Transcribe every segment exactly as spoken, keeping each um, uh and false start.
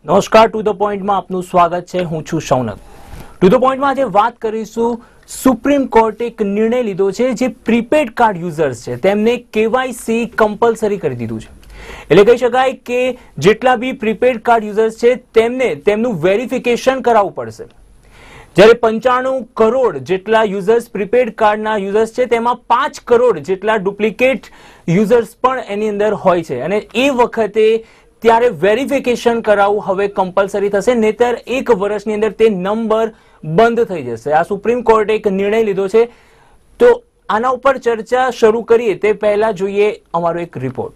નમસ્કાર, to the પોઈન્ટમાં આપનું સ્વાગત છે. હું છું શૌનક. ટુ ધ પોઈન્ટમાં આજે વાત કરીશું. સુપ્રીમ કોર્ટે એક નિર્ણય લીધો છે જે પ્રીપેડ કાર્ડ યુઝર્સ છે તેમને કેવાયસી કમ્પલસરી કરી દીધું છે. એટલે કહી શકાય કે જેટલા બી પ્રીપેડ કાર્ડ યુઝર્સ છે તેમને તેમનું વેરિફિકેશન કરાવવું પડશે. જ્યારે પંચાણું કરોડ જેટલા યુઝર્સ પ્રીપેડ કાર્ડના યુઝર્સ છે તેમાં પાંચ કરોડ જેટલા ડુપ્લિકેટ યુઝર્સ પણ એની અંદર હોય છે અને એ વખતે ત્યારે વેરિફિકેશન કરાવવું હવે કમ્પલસરી થશે, નહીતર એક વર્ષની અંદર તે નંબર બંધ થઈ જશે. આ સુપ્રીમ કોર્ટે એક નિર્ણય લીધો છે. તો આના ઉપર ચર્ચા શરૂ કરીએ તે પહેલા જોઈએ અમારો એક રિપોર્ટ.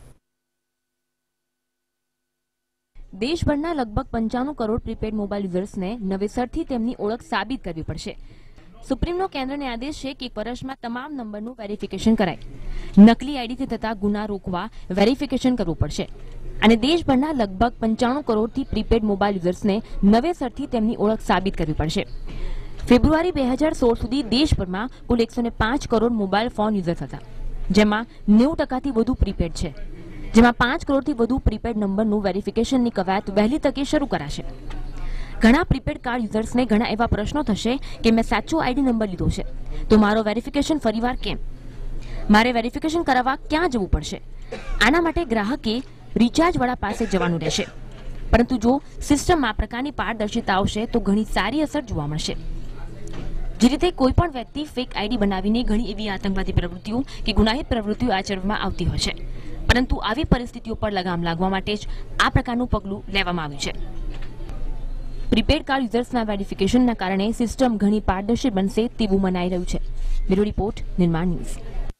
દેશભરના લગભગ પંચાણું કરોડ પ્રીપેડ મોબાઈલ યુઝર્સને નવેસરથી તેમની ઓળખ સાબિત કરવી પડશે. સુપ્રીમનો કેન્દ્રને આદેશ છે કે એક વર્ષમાં તમામ નંબરનું વેરિફિકેશન કરાય. નકલી આઈડીથી થતા ગુના રોકવા વેરિફિકેશન કરવું પડશે અને દેશભરના લગભગ પંચાણું કરોડથી પ્રીપેડ મોબાઈલ યુઝર્સને નવેસરથી તેમની ઓળખ સાબિત કરવી પડશે. ફેબ્રુઆરી બે હજાર સોળ સુધી દેશભરમાં કુલ એકસો ને પાંચ કરોડ મોબાઈલ ફોન યુઝર્સ હતા, જેમાં નેવું ટકાથી વધુ પ્રીપેડ છે. જેમાં પાંચ કરોડથી વધુ પ્રીપેડ નંબરનું વેરિફિકેશનની કવાયત વહેલી તકે શરૂ કરાશે. ઘણા પ્રીપેડ કાર્ડ યુઝર્સને ઘણા એવા પ્રશ્નો થશે કે મેં સાચો આઈડી નંબર લીધો છે તો મારો વેરિફિકેશન ફરીવાર કેમ? મારે વેરિફિકેશન કરાવવા ક્યાં જવું પડશે? આના માટે ગ્રાહકે રિચાર્જ વાળા પાસે જવાનું રહેશે. પરંતુ જો સિસ્ટમમાં આ પ્રકારની પારદર્શિતા આવશે તો ઘણી સારી અસર જોવા મળશે. જે રીતે કોઈ પણ વ્યક્તિ ફેક આઈડી બનાવીને ઘણી એવી આતંકવાદી પ્રવૃત્તિઓ કે ગુનાહિત પ્રવૃત્તિઓ આચરવામાં આવતી હોય છે, પરંતુ આવી પરિસ્થિતિઓ પર લગામ લાગવા માટે જ આ પ્રકારનું પગલું લેવામાં આવ્યું છે. પ્રીપેડ કાર્ડ યુઝર્સના વેરિફિકેશનના કારણે સિસ્ટમ ઘણી પારદર્શી બનશે તેવું મનાઈ રહ્યું છે. Bureau report, Nirman news.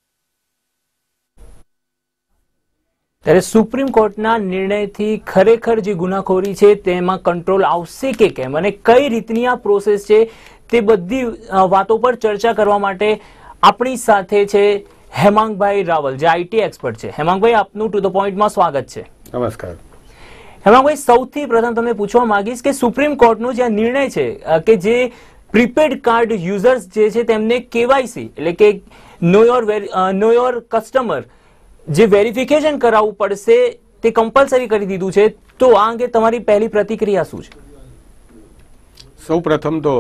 ત્યારે સુપ્રીમ કોર્ટના નિર્ણયથી ખરેખર જે ગુનાખોરી છે તેમાં કંટ્રોલ આવશે કે કેમ અને કઈ રીતની આ પ્રોસેસ છે તે બધી વાતો પર ચર્ચા કરવા માટે આપણી સાથે છે હેમાંગભાઈ રાવલ, જે આઈટી એક્સપર્ટ છે. હેમાંગભાઈ, આપનું ટુ ધ પોઈન્ટમાં સ્વાગત છે. નમસ્કાર. હેમાંગભાઈ, સૌથી પ્રથમ તમને પૂછવા માંગીશ કે સુપ્રીમ કોર્ટનો જે નિર્ણય છે કે જે પ્રીપેડ કાર્ડ યુઝર્સ જે છે તેમને કેવાયસી એટલે કે know your know your customer જે વેરિફિકેશન કરાવવું પડશે તે કમ્પલસરી કરી દીધું છે, તો આ અંગે તમારી પહેલી પ્રતિક્રિયા શું છે? સૌ પ્રથમ તો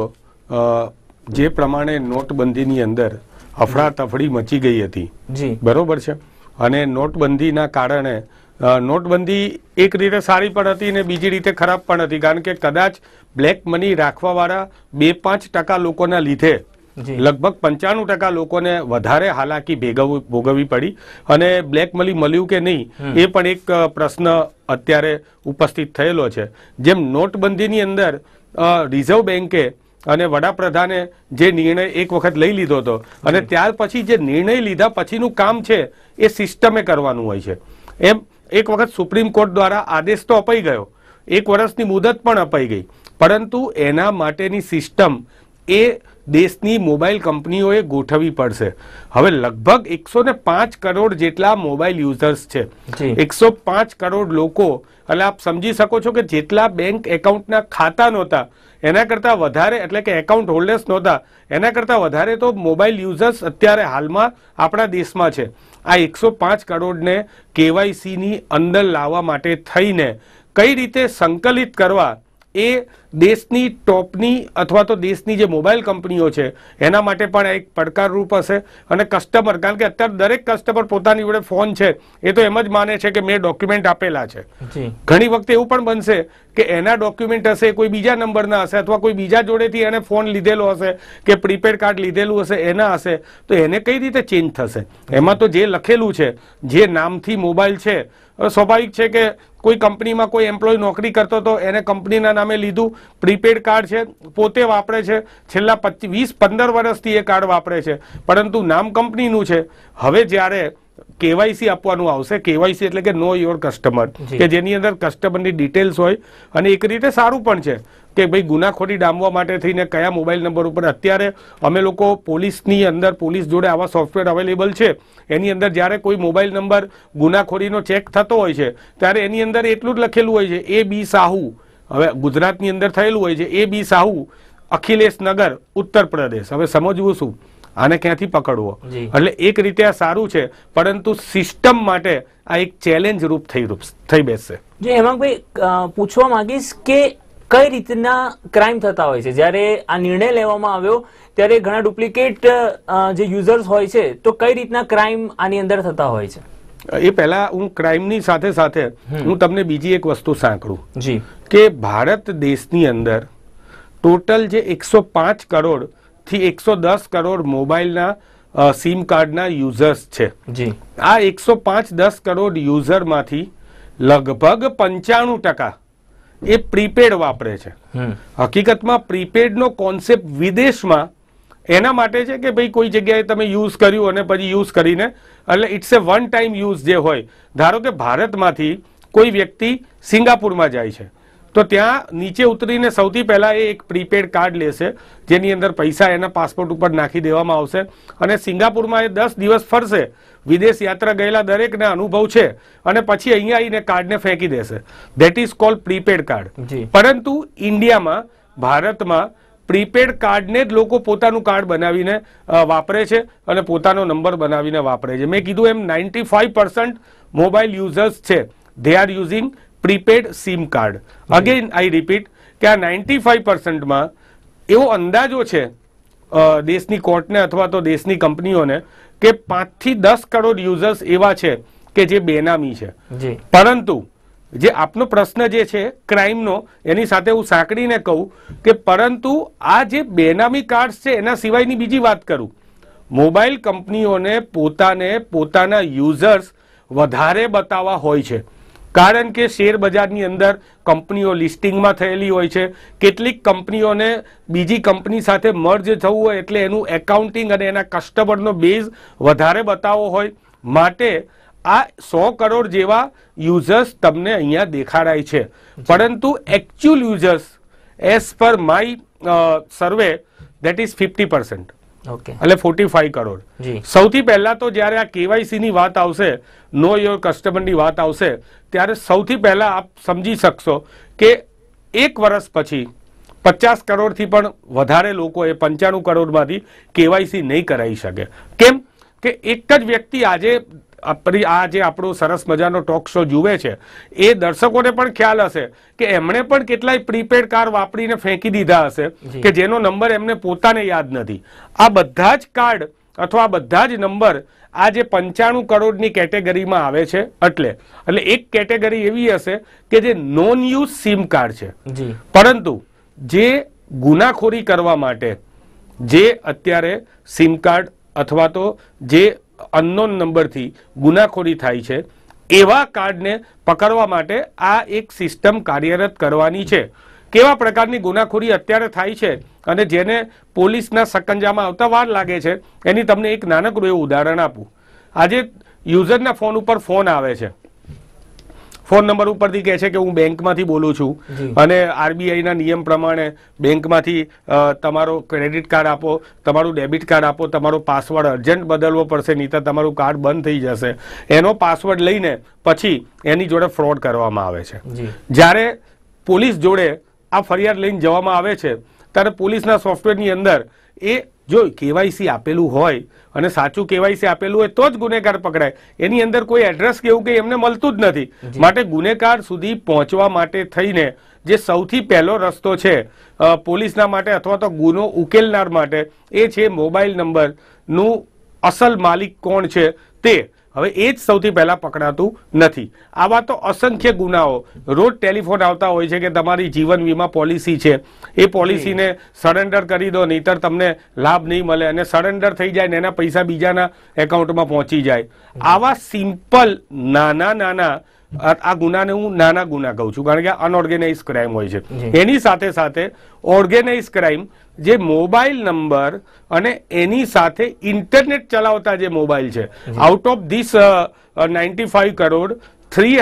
જે પ્રમાણે નોટબંધીની અંદર અફડાતફડી મચી ગઈ હતી, બરોબર છે, અને નોટબંધીના કારણે નોટબંધી એક રીતે સારી પણ હતી ને બીજી રીતે ખરાબ પણ હતી, કારણ કે કદાચ બ્લેક મની રાખવાવાળા બે પાંચ ટકા લોકોના લીધે લગભગ પંચાણું ટકા લોકોને વધારે હાલાકી ભોગવવી પડી અને બ્લેક મની મળ્યું કે નહીં એ પણ એક પ્રશ્ન અત્યારે ઉપસ્થિત થયેલો છે. જેમ નોટબંધીની અંદર રિઝર્વ બેન્કે અને વડાપ્રધાને જે નિર્ણય એક વખત લઈ લીધો હતો અને ત્યાર પછી જે નિર્ણય લીધા પછીનું કામ છે એ સિસ્ટમે કરવાનું હોય છે. એમ એક વખત સુપ્રીમ કોર્ટ દ્વારા આદેશ તો અપાઈ ગયો, એક વર્ષની મુદત પણ અપાઈ ગઈ, પરંતુ એના માટેની સિસ્ટમ એ દેશની મોબાઈલ કંપનીઓએ ગોઠવવી પડશે. હવે લગભગ એકસો ને પાંચ કરોડ જેટલા મોબાઈલ યુઝર્સ છે, એકસો પાંચ કરોડ લોકો, એટલે આપ સમજી શકો છો કે જેટલા બેંક એકાઉન્ટના ખાતા નહોતા એના કરતા વધારે, એટલે કે એકાઉન્ટ હોલ્ડર્સ નહોતા એના કરતા વધારે તો મોબાઈલ યુઝર્સ અત્યારે હાલમાં આપણા દેશમાં છે. આ એકસો પાંચ કરોડને કેવાયસીની અંદર લાવવા માટે થઈને કઈ રીતે સંકલિત કરવા એ દેશની ટોપની અથવા તો દેશની જે મોબાઈલ કંપનીઓ છે એના માટે પણ એક પડકારરૂપ હશે. અને કસ્ટમર, કારણ કે અત્યારે દરેક કસ્ટમર પોતાની જોડે ફોન છે એ તો એમ જ માને છે કે મેં ડોક્યુમેન્ટ આપેલા છે. ઘણી વખતે એવું પણ બનશે કે એના ડોક્યુમેન્ટ હશે કોઈ બીજા નંબરના હશે અથવા કોઈ બીજા જોડેથી એને ફોન લીધેલો હશે કે પ્રીપેડ કાર્ડ લીધેલું હશે એના હશે, તો એને કઈ રીતે ચેન્જ થશે? એમાં તો જે લખેલું છે, જે નામથી મોબાઈલ છે, સ્વાભાવિક છે કે કોઈ કંપનીમાં કોઈ એમ્પ્લોય નોકરી કરતો હતો એને કંપનીના નામે લીધું, પ્રીપેડ કાર્ડ છે, પોતે વાપરે છે, છેલ્લા પચીસ વીસ પંદર વર્ષથી એ કાર્ડ વાપરે છે, પરંતુ નામ કંપનીનું છે. હવે જ્યારે કેવાયસી આપવાનું આવશે, કેવાયસી એટલે કે નો યોર કસ્ટમર, કે જેની અંદર કસ્ટમરની ડિટેલ્સ હોય અને એક રીતે સારું પણ છે કે ભાઈ ગુનાખોરી ડામવા માટે થઈને કયા મોબાઈલ નંબર ઉપર. અત્યારે અમે લોકો પોલીસની અંદર, પોલીસ જોડે આવા સોફ્ટવેર અવેલેબલ છે, એની અંદર જ્યારે કોઈ મોબાઈલ નંબર ગુનાખોરીનો ચેક થતો હોય છે ત્યારે એની અંદર એટલું જ લખેલું હોય છે એ બી સાહુ. હવે ગુજરાતની અંદર થયેલું હોય છે એ બી સાહુ, અખિલેશ નગર, ઉત્તર પ્રદેશ. હવે સમજવું શું, આને ક્યાંથી પકડવો. એટલે એક રીતે આ સારું છે, પરંતુ સિસ્ટમ માટે આ એક ચેલેન્જ રૂપ થઈ રૂપ થઈ બેસશે. જે હેમાંગભાઈ પૂછવા માંગીશ કે કઈ રીતના ક્રાઇમ થતા હોય છે? જ્યારે આ નિર્ણય લેવામાં આવ્યો ત્યારે ઘણા ડુપ્લિકેટ જે યુઝર્સ હોય છે, તો કઈ રીતના ક્રાઇમ આની અંદર થતા હોય છે? એ પહેલા હું ક્રાઇમની સાથે સાથે હું તમને બીજી એક વસ્તુ સાંકળું જી કે ભારત દેશની અંદર ટોટલ જે એકસો પાંચ કરોડ થી એકસો દસ કરોડ મોબાઈલના સિમ કાર્ડના યુઝર્સ છે. જી આ એકસો પાંચ દસ કરોડ યુઝરમાંથી લગભગ પંચાણું ટકા એ પ્રીપેડ વાપરે છે. હકીકતમાં પ્રીપેડનો કોન્સેપ્ટ વિદેશમાં એના માટે છે કે ભાઈ કોઈ જગ્યાએ તમે યુઝ કર્યું અને પછી યુઝ કરીને, એટલે it's a one time use જે હોય. ધારો કે ભારતમાંથી કોઈ વ્યક્તિ સિંગાપુરમાં જાય છે તો ત્યાં નીચે ઉતરીને સૌથી પહેલા એ એક પ્રીપેડ કાર્ડ લેશે, જેની અંદર પૈસા એના પાસપોર્ટ ઉપર નાખી દેવામાં આવશે અને સિંગાપુરમાં એ દસ દિવસ ફરશે. વિદેશ યાત્રા ગયેલા દરેકને અનુભવ છે, અને પછી અહીંયા આવીને કાર્ડને ફેંકી દેશે. That is called prepaid card. પરંતુ ઇન્ડિયામાં, ભારતમાં પ્રીપેડ કાર્ડને જ લોકો પોતાનું કાર્ડ બનાવીને વાપરે છે અને પોતાનો નંબર બનાવીને વાપરે છે. મેં કીધું એમ ninety five percent mobile users છે they are using prepaid SIM card. Again I repeat કે આ નાઇન્ટી ફાઈવ પર્સન્ટમાં એવો અંદાજો છે દેશની કોર્ટને અથવા તો દેશની કંપનીઓને કે પાંચથી દસ કરોડ યુઝર્સ એવા છે કે જે બેનામી છે. પરંતુ જે આપનો પ્રશ્ન જે છે ક્રાઇમનો, એની સાથે હું સાંકળીને કહું કે પરંતુ આ જે બેનામી કાર્ડ્સ છે એના સિવાયની બીજી વાત કરું, મોબાઈલ કંપનીઓને પોતાને પોતાના યુઝર્સ વધારે બતાવવા હોય છે. કારણ કે શેર બજારની અંદર કંપનીઓ લિસ્ટિંગમાં થયેલી હોય છે. કેટલીક કંપનીઓને બીજી કંપની સાથે મર્જ થવું હોય એટલે એનું એકાઉન્ટિંગ અને એના કસ્ટમરનો બેઝ વધારે બતાવવો હોય. માટે આ સો કરોડ જેવા યુઝર્સ તમને અહીંયા દેખાડાય છે, પરંતુ actual users as per my survey that is fifty percent, એટલે ફોર્ટી ફાઈવ કરોડ. સૌથી પહેલા તો જ્યારે આ કેવાયસી ની વાત આવશે, નો યોર કસ્ટમર ની વાત આવશે, ત્યારે સૌથી પહેલા આપ સમજી શકશો કે એક વર્ષ પછી પચાસ કરોડ થી પણ વધારે લોકો એ પંચાણું કરોડમાંથી કેવાયસી નહીં કરાવી શકે. કેમ કે એક જ વ્યક્તિ આજે આ જે આપણો સરસ મજાનો ટોક શો જુએ છે એ દર્શકોને પણ ખ્યાલ હશે કે એમણે પણ કેટલાય પ્રીપેડ કાર્ડ વાપરીને ફેંકી દીધા હશે કે જેનો નંબર એમને પોતાને યાદ નથી. આ બધા જ કાર્ડ અથવા બધા જ નંબર આ જે પંચાણું કરોડની કેટેગરીમાં આવે છે. એટલે એટલે એક કેટેગરી એવી હશે કે જે નોન યુઝ સિમ કાર્ડ છે, પરંતુ જે ગુનાખોરી કરવા માટે જે અત્યારે સિમ કાર્ડ અથવા તો જે અનનોન નંબરથી ગુનાખોરી થાય છે એવા કાર્ડને પકડવા માટે આ એક સિસ્ટમ કાર્યરત કરવાની છે. કેવા પ્રકારની ગુનાખોરી અત્યારે થાય છે અને જેને પોલીસના સકંજામાં આવતા વાર લાગે છે એની તમને એક નાનકડું એવું ઉદાહરણ આપું. આજે યુઝરના ફોન ઉપર ફોન આવે છે, ફોન નંબર ઉપરથી કહે છે કે હું બેંકમાંથી બોલું છું અને આરબીઆઈના નિયમ પ્રમાણે બેંકમાંથી તમારો ક્રેડિટ કાર્ડ આપો, તમારું ડેબિટ કાર્ડ આપો, તમારો પાસવર્ડ અર્જન્ટ બદલવો પડશે, નહીં તો તમારું કાર્ડ બંધ થઈ જશે. એનો પાસવર્ડ લઈને પછી એની જોડે ફ્રોડ કરવામાં આવે છે. જ્યારે પોલીસ જોડે આ ફરિયાદ લઈને જવામાં આવે છે ત્યારે પોલીસના સોફ્ટવેરની અંદર એ જો કેવાયસી આપેલું હોય અને સાચું કેવાયસી આપેલું હોય તો જ ગુનેગાર પકડાય. એની અંદર કોઈ એડ્રેસ કે એવું કંઈ એમને મળતું જ નથી. માટે ગુનેગાર સુધી પહોંચવા માટે થઈને જે સૌથી પહેલો રસ્તો છે પોલીસના માટે અથવા તો ગુનો ઉકેલનાર માટે, એ છે મોબાઈલ નંબરનું અસલ માલિક કોણ છે તે. હવે એ જ સૌથી પહેલા પકડાતું નથી. આવા તો અસંખ્ય ગુનાઓ રોજ ટેલિફોન આવતા હોય છે કે તમારી જીવન વીમા પોલિસી છે, એ પોલિસીને સરેન્ડર કરી દો, નહીતર તમને લાભ નહીં મળે, અને સરેન્ડર થઈ જાય ને એના પૈસા બીજાના એકાઉન્ટમાં પહોંચી જાય. આવા સિમ્પલ નાના નાના આ ગુનાને હું નાના ગુના કહું છું કારણ કે અનઓર્ગેનાઇઝ ક્રાઇમ હોય છે. એની સાથે સાથે ઓર્ગેનાઇઝ ક્રાઇમ જે મોબાઈલ નંબર અને એની સાથે ઇન્ટરનેટ ચલાવતા જે મોબાઈલ છે, out of this ninety five crore three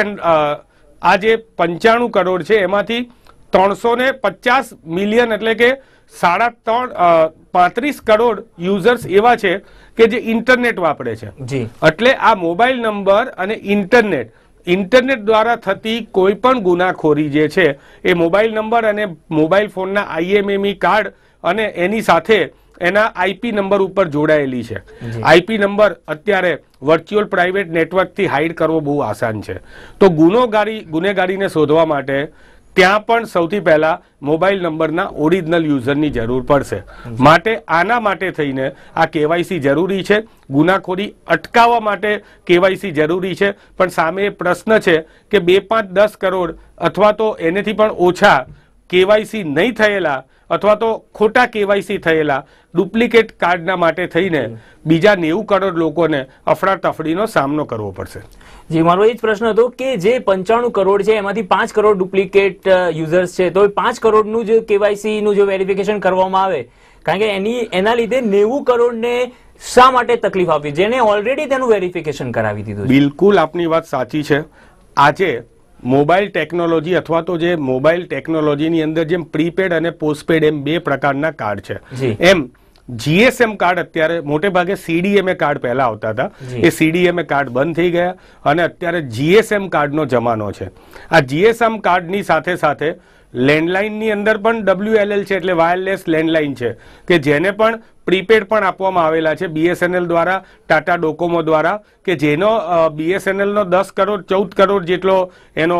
આ જે પંચાણું કરોડ છે એમાંથી ત્રણસો ને પચાસ મિલિયન એટલે કે સાડા ત્રણ પાંત્રીસ કરોડ યુઝર્સ એવા છે કે જે ઇન્ટરનેટ વાપરે છે. એટલે આ મોબાઈલ નંબર અને ઇન્ટરનેટ ઇન્ટરનેટ દ્વારા થતી કોઈ પણ ગુનાખોરી જે છે એ મોબાઈલ નંબર અને મોબાઈલ ફોનના આઈએમએમઈ કાર્ડ અને એની સાથે એના આઈપી નંબર ઉપર જોડાયેલી છે. આઈપી નંબર અત્યારે વર્ચ્યુઅલ પ્રાઇવેટ નેટવર્કથી હાઇડ કરવો બહુ આસાન છે. તો ગુનેગારી ગુનેગારીને શોધવા માટે ત્યાં પણ સૌથી પહેલા મોબાઈલ નંબરના ઓરિજિનલ યુઝરની જરૂર પડશે. માટે આના માટે થઈને આ કેવાયસી જરૂરી છે. ગુનાખોરી અટકાવવા માટે કેવાયસી જરૂરી છે. પણ સામે પ્રશ્ન છે કે બે પાંચ દસ કરોડ અથવા તો એનેથી પણ ઓછા કેવાયસી નહીં થયેલા અથવા તો ખોટા કેવાયસી થયેલા ડુપ્લિકેટ કાર્ડના માટે થઈને બીજા નેવું કરોડ લોકોને અફડાતફડીનો સામનો કરવો પડશે. જી, મારો એ જ પ્રશ્ન હતો કે જે પંચાણું કરોડ છે એમાંથી પાંચ કરોડ ડુપ્લિકેટ યુઝર્સ છે, તો પાંચ કરોડનું જે કેવાયસી નું જો વેરિફિકેશન કરવામાં આવે, કારણ કે એની એના લીધે નેવું કરોડને શા માટે તકલીફ આપવી જેને ઓલરેડી તેનું વેરિફિકેશન કરાવી દીધું? બિલકુલ આપની વાત સાચી છે. આજે મોબાઈલ ટેકનોલોજી અથવા તો જે મોબાઈલ ટેકનોલોજીની અંદર જેમ પ્રીપેડ અને પોસ્ટપેડ એમ બે પ્રકારના કાર્ડ છે, એમ જીએસએમ કાર્ડ અત્યારે મોટે ભાગે સીડીએમએ કાર્ડ પહેલા આવતા હતા, એ સીડીએમએ કાર્ડ બંધ થઈ ગયા અને અત્યારે જીએસએમ કાર્ડનો જમાનો છે. આ જીએસએમ કાર્ડની સાથે સાથે લેન્ડલાઇનની અંદર પણ ડબલ્યુએલએલ છે, એટલે વાયરલેસ લેન્ડલાઇન છે કે જેને પણ પ્રીપેડ પણ આપવામાં આવેલા છે બીએસએનએલ દ્વારા, ટાટા ડોકોમો દ્વારા, કે જેનો બીએસએનએલ નો દસ કરોડ ચૌદ કરોડ જેટલો એનો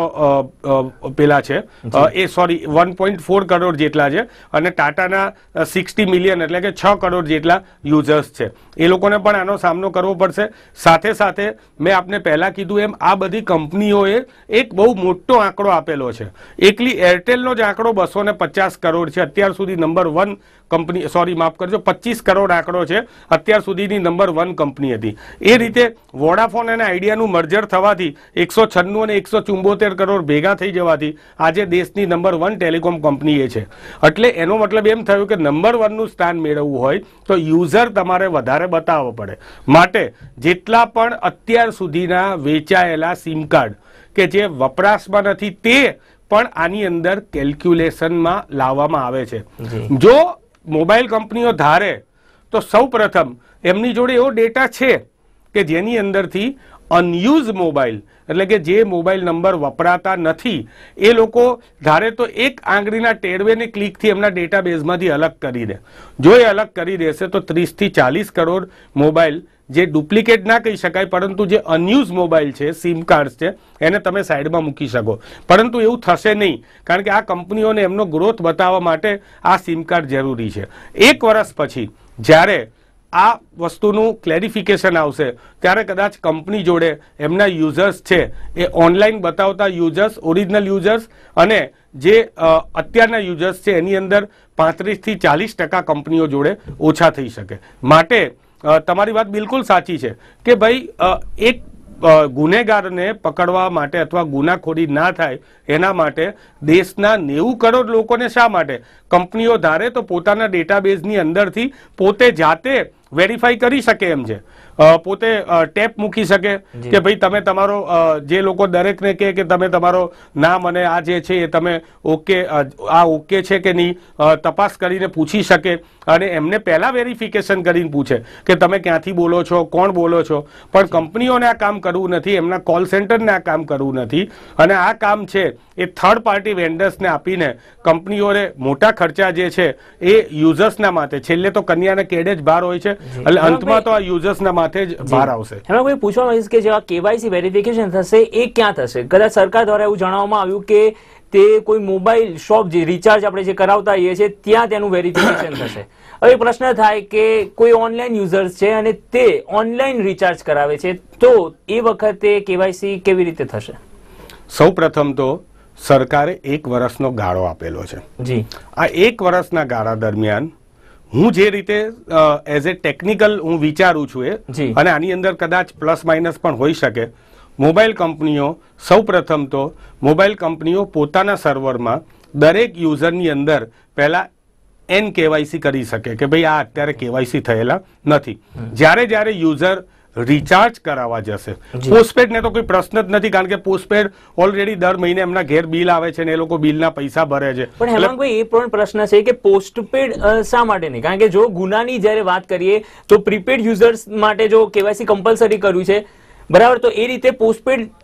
પેલા છે, એ sorry one point four crore જેટલા છે અને ટાટાના સિક્સટી મિલિયન એટલે કે છ કરોડ જેટલા યુઝર્સ છે. એ લોકોને પણ આનો સામનો કરવો પડશે. સાથે સાથે મેં આપને પહેલા કીધું એમ આ બધી કંપનીઓએ એક બહુ મોટો આંકડો આપેલો છે. એકલી એરટેલનો જ આંકડો બસો ને પચાસ કરોડ છે. અત્યાર સુધી નંબર વન કંપની, સોરી માફ કરજો, પચીસ કરોડ આંકડો છે, અત્યાર સુધીની નંબર વન કંપની હતી. એ રીતે વોડાફોન અને આઈડિયાનું મર્જર થવાથી એકસો છન્નું અને એકસો ચુંબોતેર કરોડ ભેગા થઈ જવાથી આજે દેશની નંબર વન ટેલિકોમ કંપની એ છે. એટલે એનો મતલબ એમ થયું કે નંબર વનનું સ્થાન મેળવવું હોય તો યુઝર તમારે વધારે બતાવવો પડે. માટે જેટલા પણ અત્યાર સુધીના વેચાયેલા સિમ કાર્ડ કે જે વપરાશમાં નથી તે પણ આની અંદર કેલ્ક્યુલેશનમાં લાવવામાં આવે છે. જો મોબાઈલ કંપનીઓ ધારે તો સૌ પ્રથમ એમની જોડે એવો ડેટા છે કે જેની અંદરથી અનયુઝ મોબાઈલ એટલે કે જે મોબાઈલ નંબર વપરાતા નથી એ લોકો ધારે તો એક આંગળીના ટેરવેની ક્લિકથી એમના ડેટાબેઝમાંથી અલગ કરી દે. જો એ અલગ કરી દેશે તો ત્રીસ થી ચાલીસ કરોડ મોબાઈલ જે ડુપ્લિકેટ ના કહી શકાય પરંતુ જે અનયુઝ મોબાઈલ છે, સિમ કાર્ડ છે, એને તમે સાઈડમાં મૂકી શકો. પરંતુ એવું થશે નહીં, કારણ કે આ કંપનીઓને એમનો ગ્રોથ બતાવવા માટે આ સિમ કાર્ડ જરૂરી છે. એક વર્ષ પછી જ્યારે આ વસ્તુનું ક્લેરિફિકેશન આવશે ત્યારે કદાચ કંપની જોડે એમના યુઝર્સ છે એ ઓનલાઈન બતાવતા યુઝર્સ, ઓરિજિનલ યુઝર્સ અને જે અત્યારના યુઝર્સ છે એની અંદર પાંત્રીસ થી ચાલીસ ટકા કંપનીઓ જોડે ઓછા થઈ શકે. માટે તમારી વાત બિલકુલ સાચી છે કે ભાઈ એક ગુનેગારને પકડવા માટે અથવા ગુનાખોરી ના થાય એના માટે દેશના નેવું કરોડ લોકોને શા માટે કંપનીઓ ધારે તો પોતાના ડેટાબેઝની અંદરથી પોતે જાતે વેરીફાઈ કરી શકે એમ છે. પોતે ટેપ મૂકી શકે કે ભાઈ તમે તમારો જે લોકો દરેકને કહે કે તમે તમારો નામ અને આ જે છે એ તમે ઓકે આ ઓકે છે કે નહીં તપાસ કરીને પૂછી શકે અને એમને પહેલા વેરિફિકેશન કરીને પૂછે કે તમે ક્યાંથી બોલો છો, કોણ બોલો છો. પણ કંપનીઓને આ કામ કરવું નથી, એમના કોલ સેન્ટરને આ કામ કરવું નથી અને આ કામ છે એ થર્ડ પાર્ટી વેન્ડર્સને આપીને કંપનીઓને મોટા ખર્ચા જે છે એ યુઝર્સના માથે, છેલ્લે તો કન્યાના કેડે જ ભાર હોય છે એટલે અંતમાં તો આ યુઝર્સના માથે જ ભાર આવશે. એમાં કોઈ પૂછવા માંગીશ કે જેવા કેવાયસી વેરિફિકેશન થશે એ ક્યાં થશે? કદાચ સરકાર દ્વારા એવું જણાવવામાં આવ્યું કે તે કોઈ મોબાઈલ શોપ જે રિચાર્જ આપણે જે કરાવતા હોઈએ છીએ ત્યાં તેનું વેરિફિકેશન થશે. હવે પ્રશ્ન થાય કે કોઈ ઓનલાઈન યુઝર્સ છે અને તે ઓનલાઈન રિચાર્જ કરાવે છે તો એ વખતે કેવાયસી કેવી રીતે થશે? સૌ પ્રથમ તો સરકારે એક વર્ષનો ગાળો આપેલો છે. જી, આ એક વર્ષના ગાળા દરમિયાન હું જે રીતે એઝ એ ટેકનિકલ હું વિચારું છું એ અને આની અંદર કદાચ પ્લસ માઇનસ પણ હોઈ શકે, મોબાઈલ કંપનીઓ સૌ પ્રથમ તો મોબાઈલ કંપનીઓ પોતાના સર્વરમાં દરેક યુઝરની અંદર પહેલા એન કેવાયસી કરી શકે કે ભાઈ આ અત્યારે કેવાયસી થયેલા નથી. જ્યારે જ્યારે યુઝર રિચાર્જ કરાવવા જશે, પોસ્ટપેડ ને તો કોઈ પ્રશ્ન જ નથી કારણ કે પોસ્ટપેડ ઓલરેડી દર મહિને એમના ઘેર બિલ આવે છે ને એ લોકો બિલના પૈસા ભરે છે. પણ હેમાંગભાઈ એ પણ પ્રશ્ન છે કે પોસ્ટપેડ શા માટે નહીં? કારણ કે જો ગુનાની જ્યારે વાત કરીએ તો પ્રીપેડ યુઝર્સ માટે જો કેવાયસી કમ્પલસરી કર્યું છે બરાબર, તો એ રીતે પોસ્ટપેડ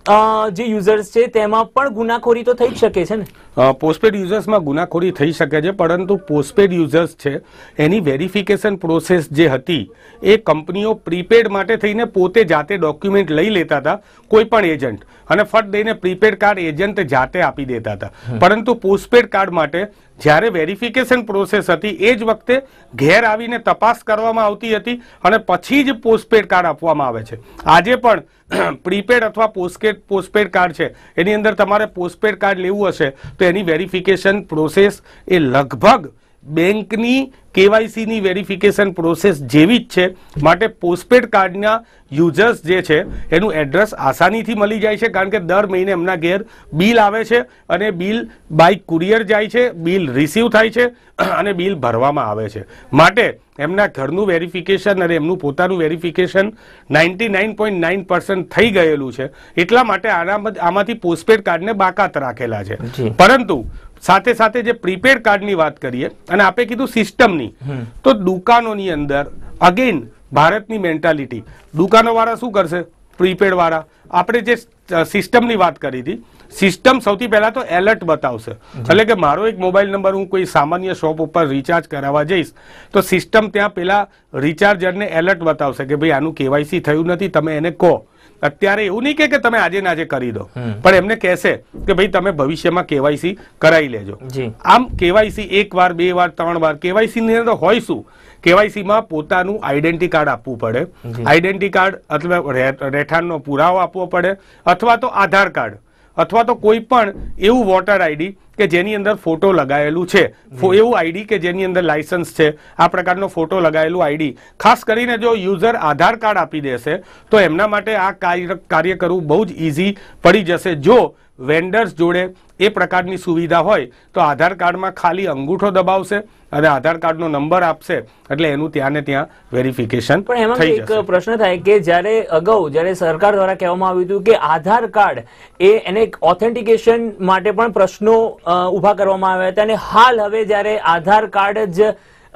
જે યુઝર્સ છે તેમાં પણ ગુનાખોરી તો થઈ જ શકે છે ને? પોસ્ટપેડ યુઝર્સમાં ગુનાખોરી થઈ શકે છે, પરંતુ પોસ્ટપેડ યુઝર્સ છે એની વેરિફિકેશન પ્રોસેસ જે હતી એ કંપનીઓ પ્રીપેડ માટે થઈને પોતે જાતે ડોક્યુમેન્ટ લઈ લેતા હતા, કોઈ પણ એજન્ટ, અને ફટ દઈને પ્રીપેડ કાર્ડ એજન્ટ જાતે આપી દેતા હતા. પરંતુ પોસ્ટપેડ કાર્ડ માટે જ્યારે વેરિફિકેશન પ્રોસેસ હતી એ જ વખતે ઘેર આવીને તપાસ કરવામાં આવતી હતી અને પછી જ પોસ્ટપેડ કાર્ડ આપવામાં આવે છે. આજે પણ પ્રીપેડ અથવા પોસ્ટપેડ પોસ્ટપેડ કાર્ડ છે એની અંદર તમારે પોસ્ટપેડ કાર્ડ લેવું હશે તો એની વેરિફિકેશન પ્રોસેસ એ લગભગ બેંકની કેવાયસી ની વેરિફિકેશન પ્રોસેસ જેવી જ છે. માટે પોસ્ટપેડ કાર્ડના યુઝર્સ જે છે એનું એડ્રેસ આસાનીથી મળી જાય છે, કારણ કે દર મહિને એમના ઘેર બિલ આવે છે અને બિલ બાય કુરિયર જાય છે, બિલ રિસીવ થાય છે અને બિલ ભરવામાં આવે છે. માટે એમના ઘરનું વેરિફિકેશન અને એમનું પોતાનું verification ninety nine point nine percent થઈ ગયેલું છે. એટલા માટે આમાંથી પોસ્ટપેડ કાર્ડને બાકાત રાખેલા છે. પરંતુ સાથે સાથે જે પ્રીપેડ કાર્ડની વાત કરીએ અને આપે કીધું સિસ્ટમની, તો દુકાનોની અંદર અગેન ભારતની મેન્ટાલિટી, દુકાનો વાળા શું કરશે? પ્રીપેડ વાળા, આપણે જે સિસ્ટમની વાત કરી હતી, સિસ્ટમ સૌથી પહેલા તો એલર્ટ બતાવશે. એટલે કે મારો એક મોબાઈલ નંબર હું કોઈ સામાન્ય શોપ ઉપર રિચાર્જ કરાવવા જઈશ તો સિસ્ટમ ત્યાં પેલા રિચાર્જરને એલર્ટ બતાવશે કે ભાઈ આનું કેવાયસી થયું નથી, તમે એને કહો. અત્યારે એવું નહીં કે તમે આજે ને આજે કરી દો, પણ એમને કહેશે કે ભાઈ તમે ભવિષ્યમાં કેવાયસી કરાવી લેજો. આમ કેવાયસી એક વાર, બે વાર, ત્રણ વાર કેવાયસી ની અંદર હોય શું? કેવાયસીમાં પોતાનું આઈડેન્ટિટી કાર્ડ આપવું પડે, આઈડેન્ટિટી કાર્ડ અથવા રહેઠાણનો પુરાવો આપવો પડે, અથવા તો આધાર કાર્ડ, અથવા તો કોઈ પણ એવું વોટર આઈડી કે જેની અંદર ફોટો લગાવેલું છે, એવું આઈડી કે જેની અંદર લાયસન્સ છે, આ પ્રકારનો ફોટો લગાવેલું આઈડી. ખાસ કરીને જો યુઝર આધાર કાર્ડ આપી દેશે તો એમના માટે આ કાર્ય કરવું બહુ જ ઇઝી પડી જશે. જો વેન્ડર્સ જોડે એ પ્રકારની સુવિધા હોય તો આધાર કાર્ડમાં ખાલી અંગૂઠો દબાવશે અને આધાર કાર્ડનો નંબર આપશે એટલે એનું ત્યાં ને ત્યાં વેરિફિકેશન થઈ જશે. પણ એમાં એક પ્રશ્ન થાય કે જ્યારે અગાઉ જ્યારે સરકાર દ્વારા કહેવામાં આવ્યું હતું કે આધાર કાર્ડ એ એને ઓથેન્ટિકેશન માટે પણ પ્રશ્નો ઉભા કરવામાં આવ્યા હતા, અને હાલ હવે જ્યારે આધાર કાર્ડ જ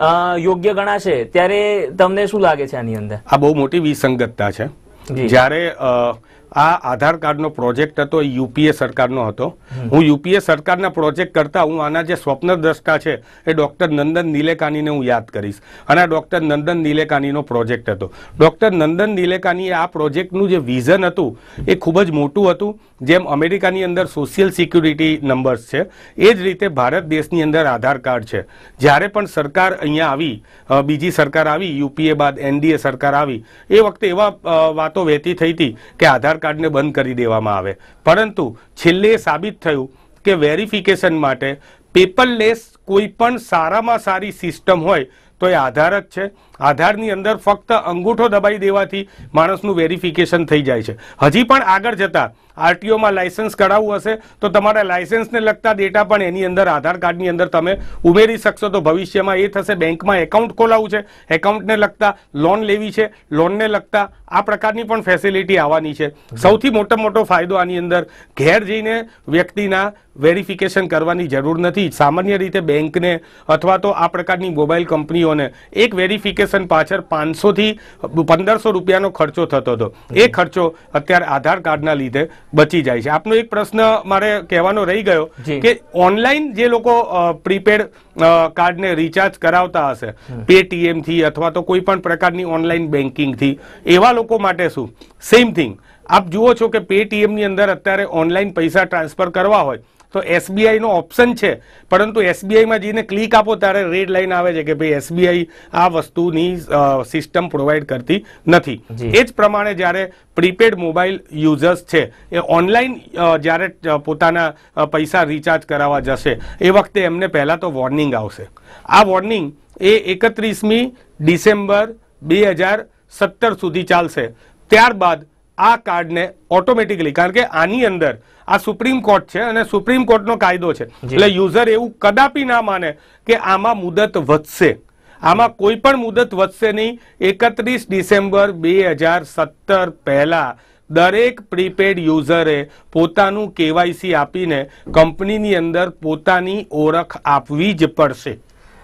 યોગ્ય ગણાશે ત્યારે તમને શું લાગે છે આની અંદર? આ બહુ મોટી વિસંગતતા છે. જ્યારે આ આધાર કાર્ડનો પ્રોજેક્ટ હતો એ યુપીએ સરકારનો હતો. હું યુપીએ સરકારના પ્રોજેક્ટ કરતા હું આના જે સ્વપ્નદ્રષ્ટા છે એ ડોક્ટર નંદન નીલેકાનીને હું યાદ કરીશ. અને આ ડોક્ટર નંદન નીલેકાનીનો પ્રોજેક્ટ હતો. ડોક્ટર નંદન નીલેકાનીએ આ પ્રોજેક્ટનું જે વિઝન હતું એ ખૂબ જ મોટું હતું. જેમ અમેરિકાની અંદર સોશિયલ સિક્યુરિટી નંબર્સ છે એ જ રીતે ભારત દેશની અંદર આધાર કાર્ડ છે. જ્યારે પણ સરકાર અહીંયા આવી, બીજી સરકાર આવી, યુપીએ બાદ એનડીએ સરકાર આવી, એ વખતે એવા વાતો વહેતી થઈ હતી કે આધાર કાર્ડને બંધ કરી દેવામાં આવે. પરંતુ છેલ્લે સાબિત થયું કે વેરિફિકેશન માટે પેપરલેસ કોઈ પણ સારામાં સારી સિસ્ટમ હોય તો એ આધાર જ છે. આધારની અંદર ફક્ત અંગૂઠો દબાઈ દેવાથી માણસનું વેરિફિકેશન થઈ જાય છે. હજી પણ આગળ જતા આરટીઓમાં લાયસન્સ કઢાવવું હશે તો તમારા લાયસન્સને લગતા ડેટા પણ એની અંદર આધાર કાર્ડની અંદર તમે ઉમેરી શકશો. તો ભવિષ્યમાં એ થશે, બેંકમાં એકાઉન્ટ ખોલાવવું છે, એકાઉન્ટને લગતા લોન લેવી છે, લોનને લગતા આ પ્રકારની પણ ફેસિલિટી આવવાની છે. સૌથી મોટો મોટો ફાયદો આની અંદર ઘેર જઈને વ્યક્તિના વેરિફિકેશન કરવાની જરૂર નથી. સામાન્ય રીતે બેંકને અથવા તો આ પ્રકારની મોબાઈલ કંપનીઓને એક વેરિફિકેશન પાછળ પાંચસો થી પંદરસો રૂપિયાનો ખર્ચો થતો હતો. એ ખર્ચો અત્યારે આધાર કાર્ડના લીધે બચી જાય છે. આપનો એક પ્રશ્ન મારે કહેવાનો રહી ગયો કે ઓનલાઈન જે લોકો પ્રીપેડ કાર્ડને રિચાર્જ કરાવતા હશે પેટીએમ થી અથવા તો કોઈ પણ પ્રકારની ઓનલાઈન બેન્કિંગ થી, એવા લોકો માટે શું? Same thing. આપ જુઓ છો કે પેટીએમ ની અંદર અત્યારે ઓનલાઈન પૈસા ટ્રાન્સફર કરવા હોય તો એસબીઆઈ નો ઓપ્શન છે, પરંતુ એસબીઆઈ માં જઈને ક્લિક આપો ત્યારે રેડ લાઈન આવે છે કે ભાઈ એસબીઆઈ આ વસ્તુની સિસ્ટમ પ્રોવાઈડ કરતી નથી. એ જ પ્રમાણે જ્યારે પ્રીપેડ મોબાઈલ યુઝર્સ છે એ ઓનલાઈન જ્યારે પોતાના પૈસા રિચાર્જ કરાવવા જશે એ વખતે એમને પહેલા તો વોર્નિંગ આવશે. આ વોર્નિંગ એ એકત્રીસમી ડિસેમ્બર બે હજાર સત્તર સુધી ચાલશે. ત્યારબાદ આ કાર્ડને ઓટોમેટિકલી, કારણ કે આની અંદર આ સુપ્રીમ કોર્ટ છે અને સુપ્રીમ કોર્ટનો કાયદો છે એટલે યુઝર એવું કદાપી ના માને કે આમાં મુદત વધશે. આમાં કોઈ પણ મુદત વધશે નહીં. એકત્રીસ ડિસેમ્બર બે હજાર સત્તર પહેલા દરેક પ્રીપેડ યુઝરે પોતાનું કેવાયસી આપીને કંપનીની અંદર પોતાની ઓળખ આપવી જ પડશે.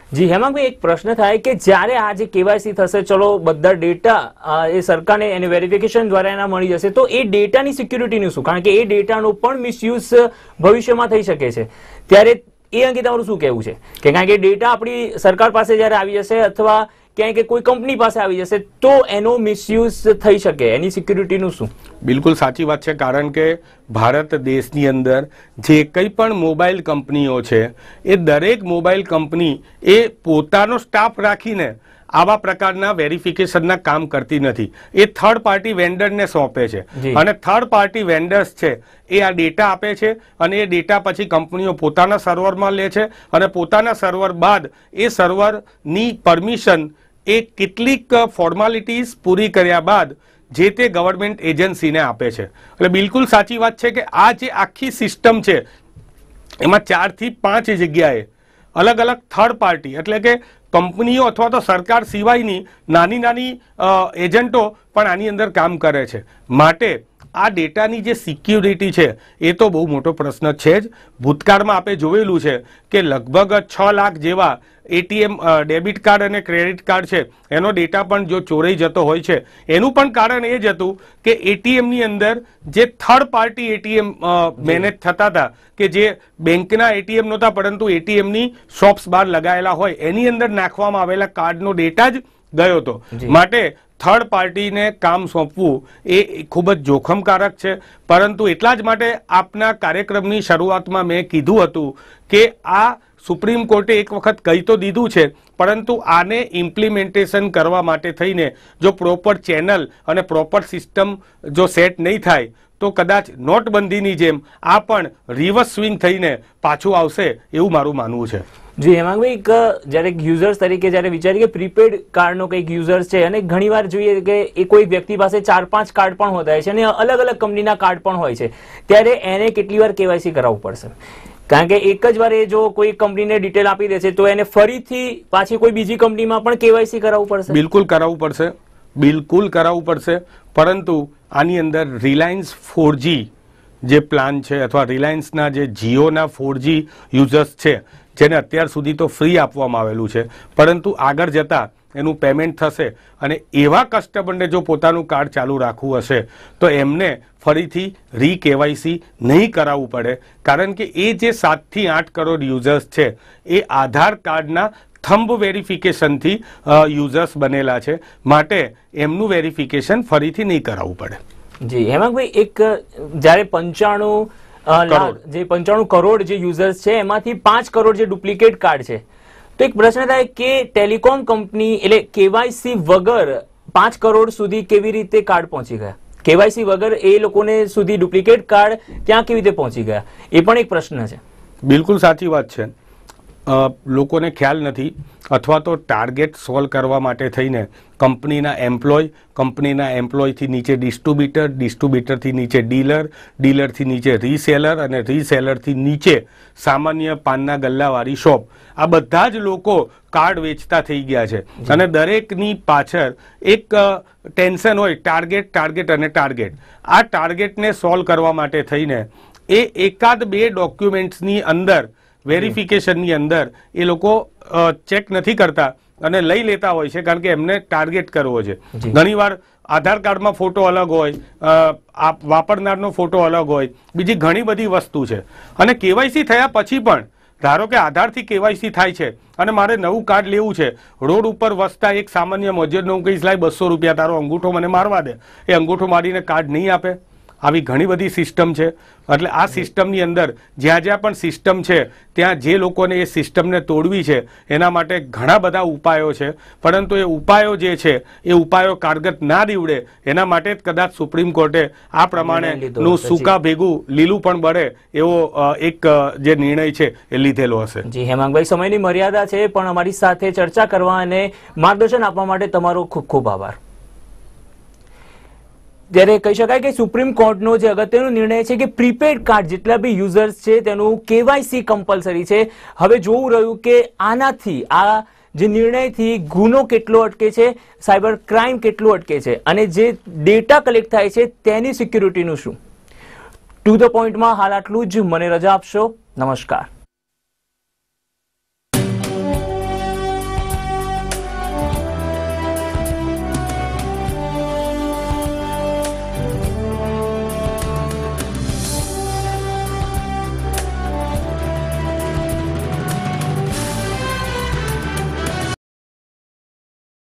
જી હેમાંગભાઈ, એક પ્રશ્ન થાય કે જ્યારે આ જે કેવાયસી થશે, ચલો બધા ડેટા એ સરકારને એને વેરિફિકેશન દ્વારા એના મળી જશે, તો એ ડેટાની સિક્યુરિટીનું શું? કારણ કે એ ડેટાનો પણ મિસયુઝ ભવિષ્યમાં થઈ શકે છે, ત્યારે એ અંગે તમારું શું કહેવું છે? કે કારણ કે ડેટા આપણી સરકાર પાસે જ્યારે આવી જશે અથવા ક્યાંય કે કોઈ કંપની પાસે આવી જશે તો એનો મિસયુઝ થઈ શકે, એની સિક્યુરિટીનું શું? બિલકુલ સાચી વાત છે, કારણ કે ભારત દેશની અંદર જે કંઈ પણ મોબાઈલ કંપનીઓ છે એ દરેક મોબાઈલ કંપની એ પોતાનો સ્ટાફ રાખીને આવા પ્રકારના વેરિફિકેશનના કામ કરતી નથી. એ થર્ડ પાર્ટી વેન્ડરને સોંપે છે અને થર્ડ પાર્ટી વેન્ડર્સ છે એ આ ડેટા આપે છે અને એ ડેટા પછી કંપનીઓ પોતાના સર્વરમાં લે છે અને પોતાના સર્વર બાદ એ સર્વરની પરમિશન એ કેટલીક ફોર્માલિટીઝ પૂરી કર્યા બાદ જે તે ગવર્મેન્ટ એજન્સીને આપે છે. એટલે બિલકુલ સાચી વાત છે કે આ જે આખી સિસ્ટમ છે એમાં ચારથી પાંચ જગ્યાએ અલગ અલગ થર્ડ પાર્ટી એટલે કે કંપનીઓ અથવા તો સરકાર સિવાયની નાની નાની એજન્ટો પણ આની અંદર કામ કરે છે. માટે આ ડેટાની જે સિક્યુરિટી છે એ તો બહુ મોટો પ્રશ્ન છે જ. ભૂતકાળમાં આપણે જોયેલું છે કે લગભગ છ લાખ જેવા એટીએમ ડેબિટ કાર્ડ અને ક્રેડિટ કાર્ડ છે એનો ડેટા પણ જો ચોરાઈ જતો હોય છે. એનું પણ કારણ એ જ હતું કે એટીએમની અંદર જે થર્ડ પાર્ટી એટીએમ મેનેજ થતા હતા કે જે બેંકના એટીએમ નહોતા પરંતુ એટીએમની શોપ્સ બહાર લગાયેલા હોય એની અંદર નાખવામાં આવેલા કાર્ડનો ડેટા જ ગયો હતો. માટે થર્ડ પાર્ટીને કામ સોંપવું એ ખૂબ જ જોખમકારક છે. પરંતુ એટલા જ માટે આપના કાર્યક્રમની શરૂઆતમાં મેં કીધું હતું કે આ સુપ્રીમ કોર્ટે એક વખત કહી તો દીધું છે, પરંતુ આને ઇમ્પ્લિમેન્ટેશન કરવા માટે થઈને જો પ્રોપર ચેનલ અને પ્રોપર સિસ્ટમ જો સેટ નહીં થાય તો કદાચ નોટબંધીની જેમ આ પણ રિવર્સ સ્વિંગ થઈને પાછું આવશે એવું મારું માનવું છે. જી હેમાંગભાઈ, એક જ્યારે યુઝર્સ તરીકે જ્યારે વિચારીએ કે પ્રીપેડ કાર્ડનો કંઈક યુઝર્સ છે અને ઘણીવાર જોઈએ કે એ કોઈ વ્યક્તિ પાસે ચાર પાંચ કાર્ડ પણ હોતા હોય છે અને અલગ અલગ કંપનીના કાર્ડ પણ હોય છે, ત્યારે એને કેટલી વાર કેવાયસી કરાવવું પડશે? કારણ કે એક જ વાર એ જો કોઈ કંપનીને ડિટેલ આપી દે છે તો એને ફરીથી પાછી કોઈ બીજી કંપનીમાં પણ કેવાયસી કરાવવું પડશે? બિલકુલ કરાવવું પડશે, બિલકુલ કરાવવું પડશે. પરંતુ આની અંદર રિલાયન્સ ફોરજી જે પ્લાન છે અથવા રિલાયન્સના જે જીઓના ફોરજી યુઝર્સ છે જેને અત્યાર સુધી તો ફ્રી આપવામાં આવેલું છે, પરંતુ આગળ જતા એનું પેમેન્ટ થશે અને એવા કસ્ટમરને જો પોતાનું કાર્ડ ચાલુ રાખવું હશે તો એમને ફરીથી રી કેવાયસી નહીં કરાવવું પડે. કારણ કે એ જે સાતથી આઠ કરોડ યુઝર્સ છે એ આધાર કાર્ડના થંબ વેરિફિકેશનથી યુઝર્સ બનેલા છે, માટે એમનું વેરિફિકેશન ફરીથી નહીં કરાવવું પડે. જી હેમાંગભાઈ, એક જ્યારે પંચાણું જે પંચાણું કરોડ જે યુઝર્સ છે એમાંથી પાંચ કરોડ જે ડુપ્લિકેટ કાર્ડ છે, તો એક પ્રશ્ન થાય કે ટેલિકોમ કંપની એટલે કેવાયસી વગર પાંચ કરોડ સુધી કેવી રીતે કાર્ડ પહોંચી ગયા? કેવાયસી વગર એ લોકોને સુધી ડુપ્લિકેટ કાર્ડ ત્યાં કેવી રીતે પહોંચી ગયા? એ પણ એક પ્રશ્ન છે. બિલકુલ સાચી વાત છે. લોકોને ખ્યાલ નથી અથવા તો ટાર્ગેટ સોલ્વ કરવા માટે થઈને કંપનીના એમ્પ્લોય, કંપનીના એમ્પ્લોયથી નીચે ડિસ્ટ્રીબ્યુટર, ડિસ્ટ્રીબ્યુટરથી નીચે ડીલર, ડીલરથી નીચે રીસેલર અને રીસેલરથી નીચે સામાન્ય પાનના ગલ્લાવાળી શોપ, આ બધા જ લોકો કાર્ડ વેચતા થઈ ગયા છે. અને દરેકની પાછળ એક ટેન્શન હોય, ટાર્ગેટ ટાર્ગેટ અને ટાર્ગેટ. આ ટાર્ગેટને સોલ્વ કરવા માટે થઈને એ એકાદ બે ડોક્યુમેન્ટ્સની અંદર વેરિફિકેશનની અંદર એ લોકો ચેક નથી કરતા અને લઈ લેતા હોય છે, કારણ કે એમને ટાર્ગેટ કરવો છે. ઘણીવાર આધાર કાર્ડમાં ફોટો અલગ હોય, વાપરનારનો ફોટો અલગ હોય, બીજી ઘણી બધી વસ્તુ છે. અને કેવાયસી થયા પછી પણ ધારો કે આધારથી કેવાયસી થાય છે અને મારે નવું કાર્ડ લેવું છે, રોડ ઉપર વસતા એક સામાન્ય મજૂરનો હું કહીશ લાય બસો રૂપિયા તારો અંગૂઠો મને મારવા દે, એ અંગૂઠો મારીને કાર્ડ નહીં આપે. આવી ઘણી બધી સિસ્ટમ છે. એટલે આ સિસ્ટમની અંદર જ્યાં જ્યાં પણ સિસ્ટમ છે ત્યાં જે લોકોને એ સિસ્ટમને તોડવી છે એના માટે ઘણા બધા ઉપાયો છે, પરંતુ એ ઉપાયો જે છે એ ઉપાયો કારગત ના નીવડે એના માટે જ કદાચ સુપ્રીમ કોર્ટે આ પ્રમાણેનું સૂકા ભેગું લીલું પણ બળે એવો એક જે નિર્ણય છે એ લીધેલો હશે. જી હેમાંગભાઈ, સમયની મર્યાદા છે પણ અમારી સાથે ચર્ચા કરવા અને માર્ગદર્શન આપવા માટે તમારો ખૂબ ખૂબ આભાર. ત્યારે કહી શકાય કે સુપ્રીમ કોર્ટનો જે અગત્યનો નિર્ણય છે કે પ્રીપેડ કાર્ડ જેટલા બી યુઝર્સ છે તેનું કેવાયસી કમ્પલસરી છે. હવે જોવું રહ્યું કે આનાથી આ જે નિર્ણયથી ગુનો કેટલો અટકે છે, સાયબર ક્રાઇમ કેટલું અટકે છે અને જે ડેટા કલેક્ટ થાય છે તેની સિક્યુરિટીનું શું. ટુ ધ પોઈન્ટમાં હાલ આટલું જ. મને રજા આપશો. નમસ્કાર.